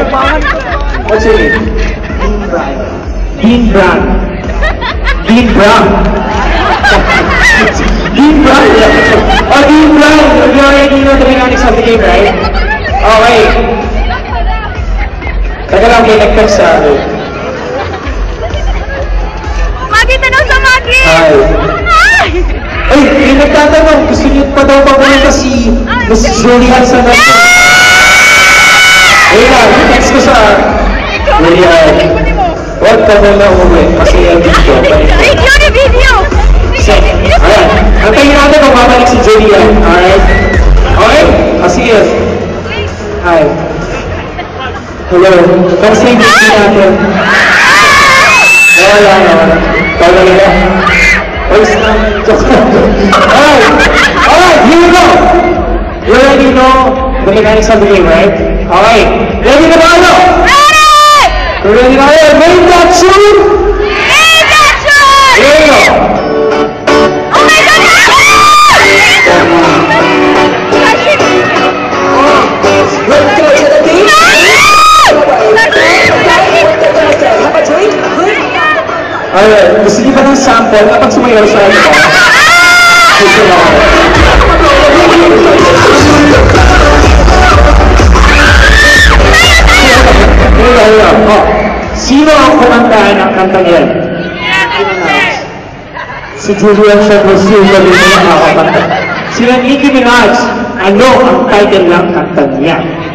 What's your name? Dean Brown. Dean Brown. Dean Brown. Oh, Dean Brown. You already know the mechanics of the game, right? Okay. Teka lang, may nag-text sa akin. Magi, tanong sa Magi! Hi. Ay, may nagtatanong. Gusto niyo pa daw papunta si Miss Julian sa natin. Ayun lang, text ko sa Julian. Huwag ka na lang umuwi. Masaya dito. Video ni video! Ayan. Antayin natin kung babalik si Julian. Alright? Okay? Sige. Hi. Hello. Kasi hindi natin. Wala. Wala. Alright, here we go. You already know the mechanics of the game, right? Alright. Ready na ba ano? Ready na kayo? Name that tune? Name that tune! Here we go. Oh my God! Alright, gusto niyo ba ng sample? Kapag sumayaw sa akin ba? Gusto na ako. Sino ang kumantahan ng kantang yan? Si Julian Shabusil na rin ang kakakanta. Sila Nicki Minaj, ano ang title ng kantang yan?